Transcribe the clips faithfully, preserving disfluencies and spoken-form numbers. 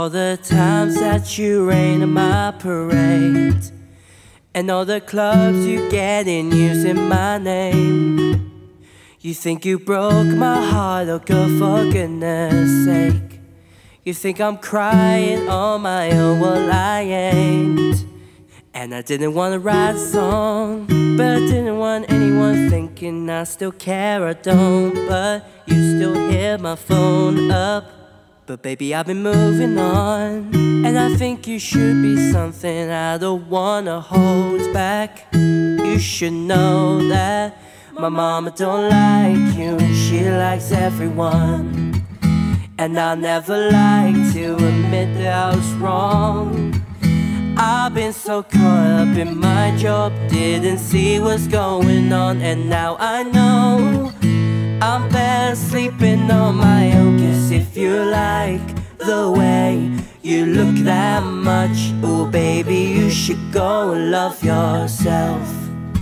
all the times that you rain on my parade, and all the clubs you get in using my name. You think you broke my heart, oh girl, for goodness sake. You think I'm crying on my own, well I ain't. And I didn't want to write a song, but I didn't want anyone thinking I still care, I don't. But you still hear my phone up. But baby, I've been moving on, and I think you should be something I don't wanna hold back. You should know that my mama don't like you, she likes everyone. And I'll never like to admit that I was wrong. I've been so caught up in my job, didn't see what's going on. And now I know I'm better sleeping on my own. Cause if you like the way you look that much, oh baby, you should go and love yourself.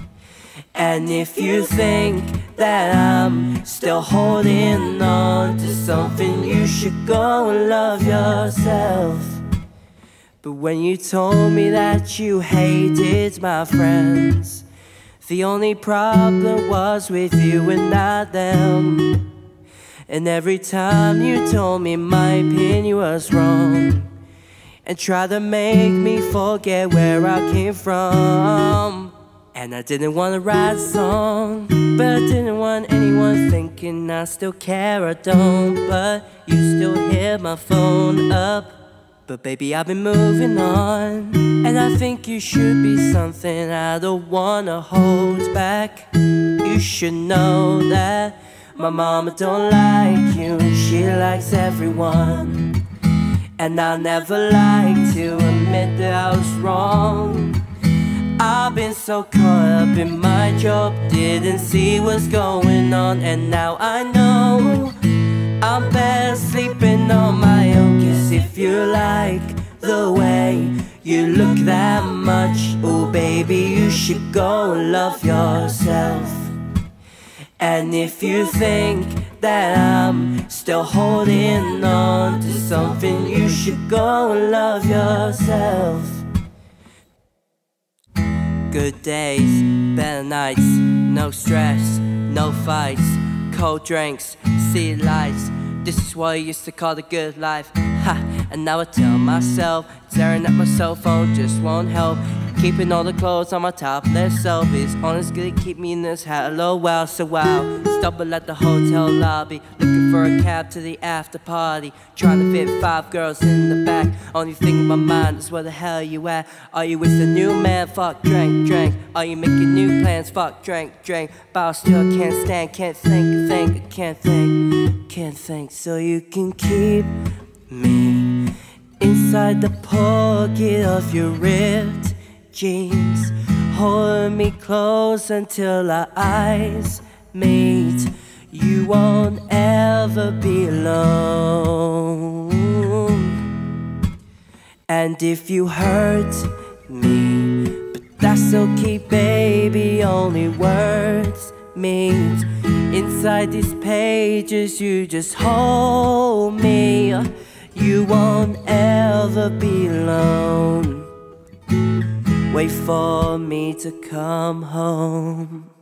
And if you think that I'm still holding on to something, you should go and love yourself. But when you told me that you hated my friends, the only problem was with you and not them. And every time you told me my opinion was wrong, and tried to make me forget where I came from. And I didn't want to write a song, but I didn't want anyone thinking I still care, I don't. But you still hear my phone up. But baby, I've been moving on, and I think you should be something I don't wanna hold back. You should know that my mama don't like you, she likes everyone. And I'll never like to admit that I was wrong. I've been so caught up in my job, didn't see what's going on. And now I know I'm better sleeping on my own. Cause if you like the way you look that much, oh baby, you should go and love yourself. And if you think that I'm still holding on to something, you should go and love yourself. Good days, better nights, no stress, no fights, cold drinks, city lights. This is what I used to call the good life. Ha! And now I tell myself, staring at my cell phone just won't help. Keeping all the clothes on my topless self is honest gonna keep me in this hello wow. So wow, stumble at the hotel lobby, looking for a cab to the after party, trying to fit five girls in the back. Only thing in my mind is where the hell you at? Are you with the new man? Fuck, drank, drank. Are you making new plans? Fuck, drank, drank. But I still can't stand, can't think, think, I can't think, can't think. So you can keep me inside the pocket of your ripped jeans, hold me close until our eyes meet. You won't ever be alone. And if you hurt me, but that's okay baby, only words meet. Inside these pages you just hold me. You won't ever be alone. Wait for me to come home.